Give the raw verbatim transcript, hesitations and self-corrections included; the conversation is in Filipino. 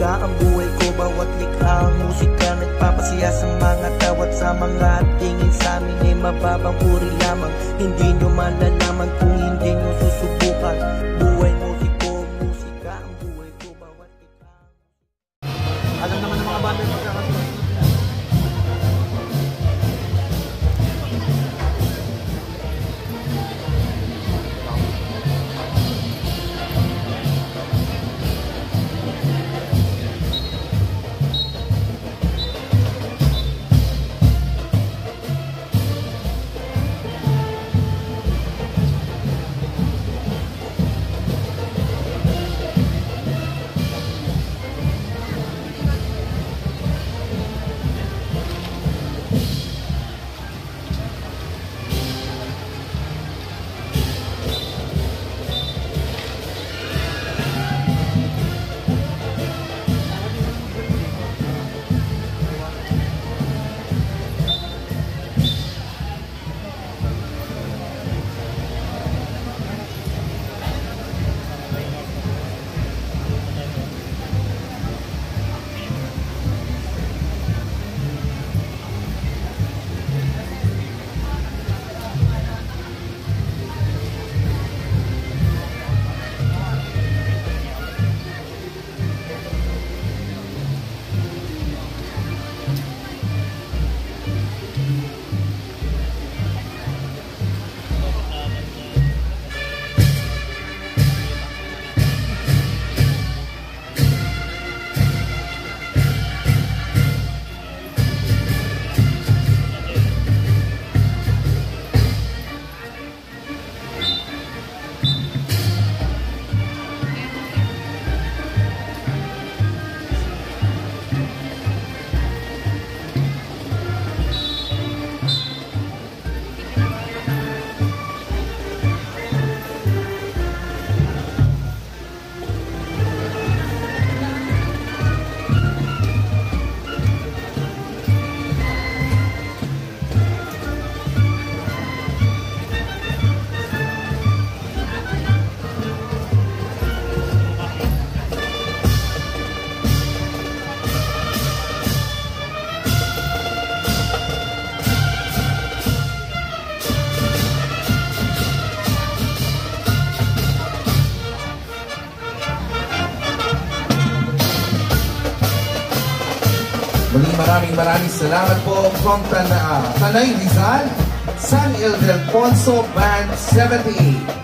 musika ang buhay ko, bawat likha ang musika nagpapasaya sa mga tao at sa mga tingin sa amin ay mababang uri lamang. Hindi nyo malalaman kung hindi nyo susubukan. Buhay musiko, musika ang buhay ko, bawat likha. Alam naman ng mga banda yung magkakasunod. Muling maraming maraming salamat po from Tanay Rizal, San Ildefonso Band seventy-eight.